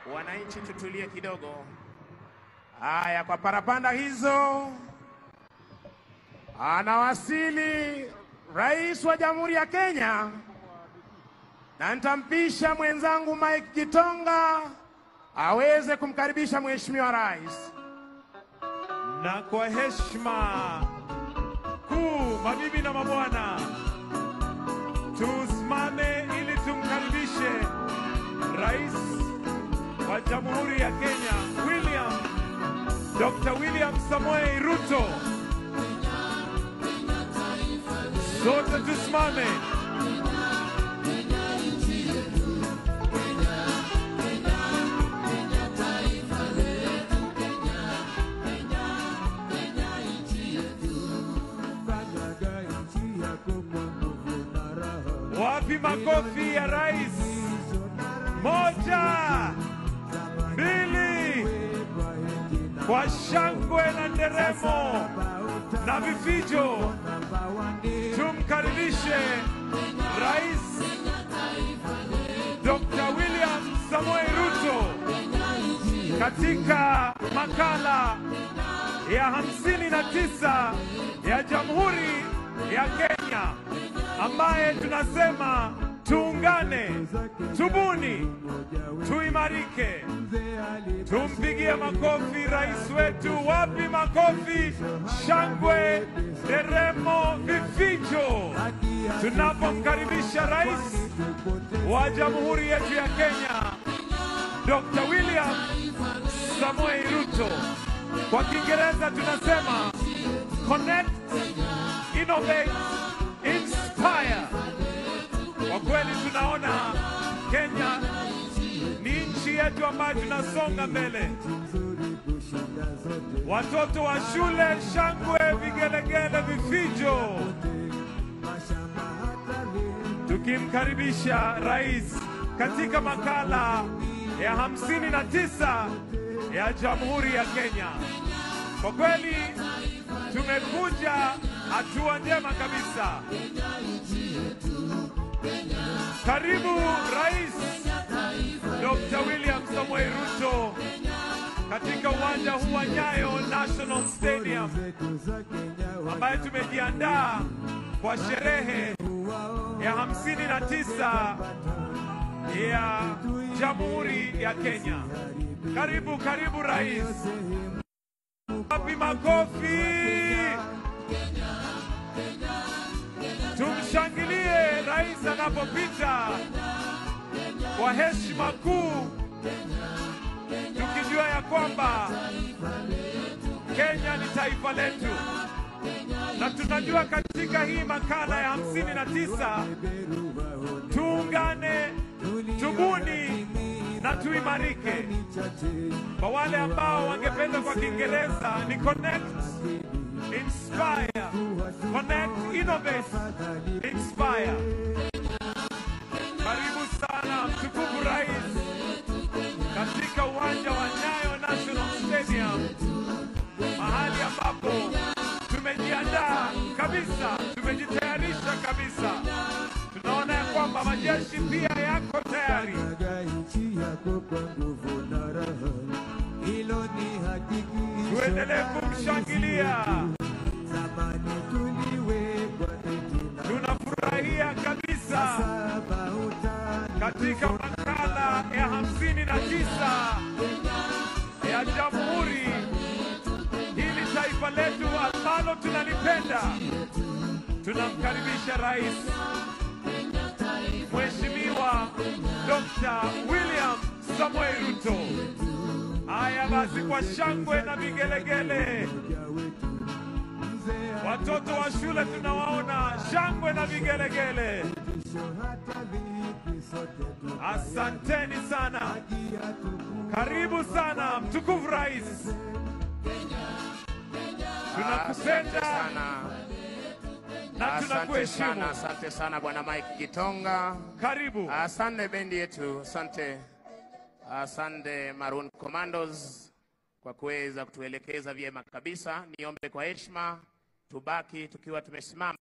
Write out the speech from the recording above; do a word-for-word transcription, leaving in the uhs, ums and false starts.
Wananchi tutulie kidogo. Haya, kwa parapanda hizo anawasili Rais wa Jamhuri ya Kenya, na nitampisha mwenzangu Mike Gitonga aweze kumkaribisha Mheshimiwa Rais. Na kwa heshima kuu, mabibi na mabwana, tusimame ili tumkaribishe Rais wa Jamhuri ya Kenya, William Doctor William Samoei Ruto. Sote tusimame. Wapi makofi ya Rais? Moja, mbili, kwa shangwe na nderemo na vifijo tumkaribishe Rais Doctor William Samoei Ruto katika makala ya hamsini na tisa ya Jamhuri ya Kenya, ambaye tunasema tuungane, tubuni, tuimarike. Tumpigie makofi rais wetu. Wapi makofi, shangwe, nderemo, vifijo tunapomkaribisha Rais wa Jamhuri yetu ya Kenya, Doctor William Samoei Ruto. Kwa Kiingereza tunasema connect, innovate, inspire. Kwa kweli tunaona Kenya ni nchi yetu ambayo tunasonga mbele. Watoto wa shule, shangwe, vigelegele, vifijo, tukimkaribisha Rais katika makala ya hamsini na tisa ya Jamhuri ya Kenya. Kwa kweli tumekuja hatua njema kabisa. Karibu Rais Doctor William Samoei Ruto katika uwanja huu wa Nyayo National Stadium, ambaye tumejiandaa kwa sherehe ya hamsini na tisa ya Jamhuri ya Kenya. Karibu, karibu Rais. Wapi makofi? Tumshangilie Rais anapopita kwa heshima kuu, tukijua ya kwamba Kenya ni taifa letu, na tunajua katika hii makala ya hamsini na tisa tuungane, tubuni na tuimarike. Kwa wale ambao wangependa kwa Kiingereza ni connect, inspire, connect, innovate, inspire. Karibu sana mtukufu Rais katika uwanja wa Nyayo National Stadium, mahali ambapo tumejiandaa kabisa, tumejitayarisha kabisa. Tunaona ya kwamba majeshi pia yako tayari. Tuendelee kumshangilia. Tunafurahia kabisa katika makala ya hamsini na tisa ya Jamhuri, hili taifa letu ambalo tunalipenda. Tunamkaribisha Rais Mheshimiwa Doctor William Samoei Ruto. Haya basi, kwa shangwe na vigelegele. Watoto wa shule tunawaona, shangwe na vigelegele. Asanteni sana. Karibu sana mtukufu Rais. Tunakupenda sana na tunakuheshimu. Asante sana Bwana Mike Gitonga. Karibu. Asante bendi yetu, asante. Asante Maroon Commandos kwa kuweza kutuelekeza vyema kabisa. Niombe kwa heshima tubaki tukiwa tumesimama.